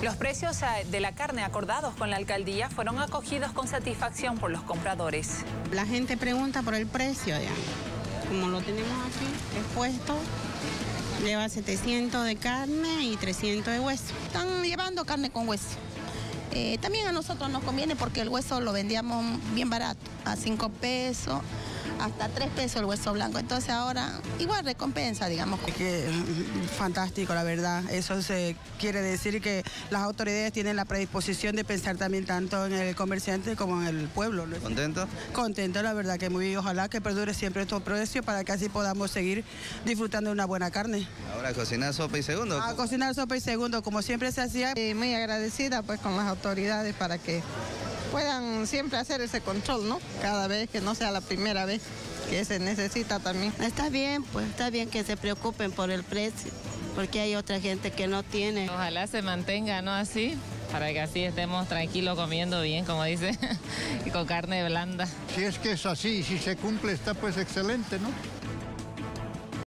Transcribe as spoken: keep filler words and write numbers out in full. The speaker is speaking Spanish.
Los precios de la carne acordados con la alcaldía fueron acogidos con satisfacción por los compradores. La gente pregunta por el precio, ya. Como lo tenemos aquí expuesto, lleva setecientos de carne y trescientos de hueso. Están llevando carne con hueso. Eh, también a nosotros nos conviene porque el hueso lo vendíamos bien barato, a cinco pesos, hasta tres pesos el hueso blanco. Entonces ahora igual recompensa, digamos. Es que fantástico, la verdad. Eso se quiere decir que las autoridades tienen la predisposición de pensar también tanto en el comerciante como en el pueblo, ¿no? ¿Contento? Contento, la verdad que muy bien. Ojalá que perdure siempre estos precios para que así podamos seguir disfrutando de una buena carne. Ahora a cocinar sopa y segundo. A cocinar sopa y segundo, como siempre se hacía. Eh, muy agradecida pues con las autoridades para que puedan siempre hacer ese control, ¿no? Cada vez, que no sea la primera vez que se necesita también. Está bien, pues está bien que se preocupen por el precio, porque hay otra gente que no tiene. Ojalá se mantenga, ¿no? Así, para que así estemos tranquilos comiendo bien, como dice, y con carne blanda. Si es que es así, si se cumple está pues excelente, ¿no?